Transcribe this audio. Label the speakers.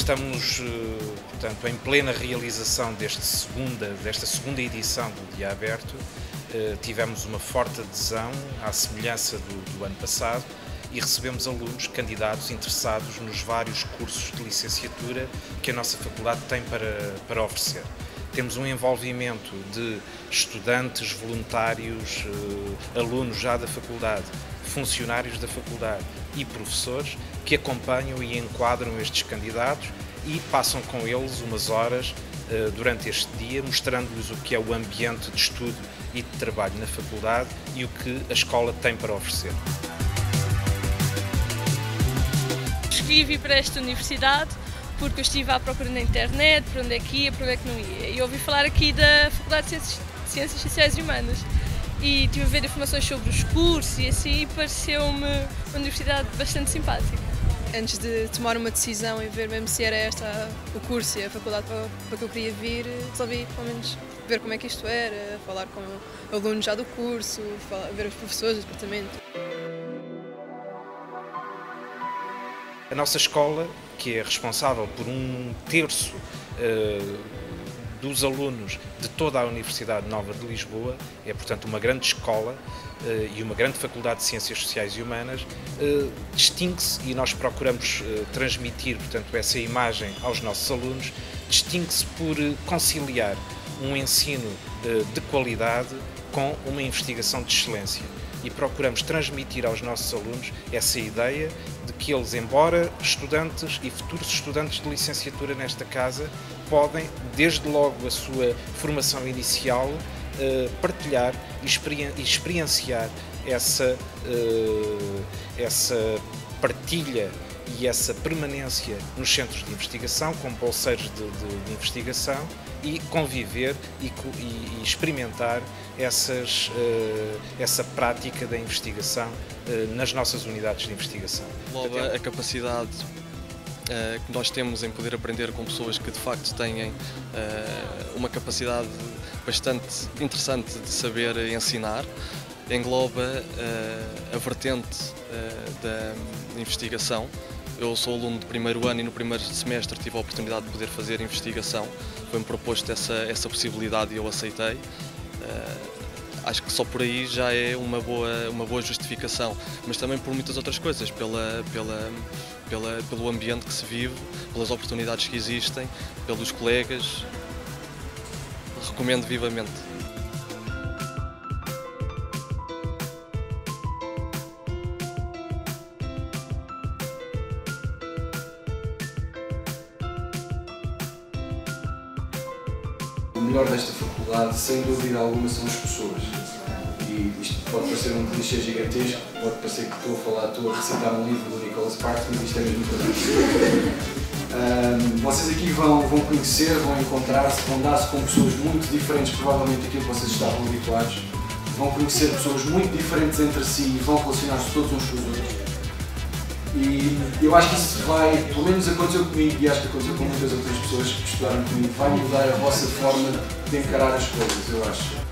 Speaker 1: Estamos, portanto, em plena realização desta segunda edição do Dia Aberto. Tivemos uma forte adesão, à semelhança do ano passado, e recebemos alunos candidatos interessados nos vários cursos de licenciatura que a nossa faculdade tem para oferecer. Temos um envolvimento de estudantes, voluntários, alunos já da faculdade, funcionários da faculdade e professores que acompanham e enquadram estes candidatos e passam com eles umas horas durante este dia, mostrando-lhes o que é o ambiente de estudo e de trabalho na faculdade e o que a escola tem para oferecer.
Speaker 2: Escolhi vir para esta universidade porque eu estive à procura na internet, para onde é que ia, para onde é que não ia. E ouvi falar aqui da Faculdade de Ciências Sociais e Humanas e estive a ver informações sobre os cursos e assim, e pareceu-me uma universidade bastante simpática.
Speaker 3: Antes de tomar uma decisão e ver mesmo se era esta o curso e a faculdade para que eu queria vir, resolvi pelo menos ver como é que isto era, falar com alunos já do curso, ver os professores do departamento.
Speaker 1: A nossa escola, que é responsável por 1/3 dos alunos de toda a Universidade Nova de Lisboa, é portanto uma grande escola e uma grande faculdade de Ciências Sociais e Humanas, distingue-se, e nós procuramos transmitir portanto essa imagem aos nossos alunos, distingue-se por conciliar um ensino de qualidade com uma investigação de excelência. E procuramos transmitir aos nossos alunos essa ideia de que eles, embora estudantes e futuros estudantes de licenciatura nesta casa, podem, desde logo a sua formação inicial, partilhar e experienciar essa partilha e essa permanência nos centros de investigação, como bolseiros de investigação, e conviver e experimentar essa prática da investigação nas nossas unidades de investigação.
Speaker 4: Engloba a capacidade que nós temos em poder aprender com pessoas que de facto têm uma capacidade bastante interessante de saber ensinar. Engloba a vertente da investigação. Eu sou aluno de primeiro ano e no primeiro semestre tive a oportunidade de poder fazer investigação. Foi-me proposto essa possibilidade e eu aceitei. Acho que só por aí já é uma boa justificação, mas também por muitas outras coisas, pelo ambiente que se vive, pelas oportunidades que existem, pelos colegas. Recomendo vivamente.
Speaker 5: O melhor desta faculdade, sem dúvida alguma, são as pessoas. E isto pode parecer um clichê gigantesco, pode parecer que estou a recitar um livro do Nicholas Sparks, mas isto é mesmo verdade. Vocês aqui vão conhecer, vão encontrar-se, vão dar-se com pessoas muito diferentes, provavelmente daquilo que vocês estavam habituados. Vão conhecer pessoas muito diferentes entre si e vão relacionar-se todos uns com os outros. E eu acho que isso vai, pelo menos aconteceu comigo e acho que aconteceu com muitas outras pessoas que estudaram comigo, vai mudar a vossa forma de encarar as coisas, eu acho.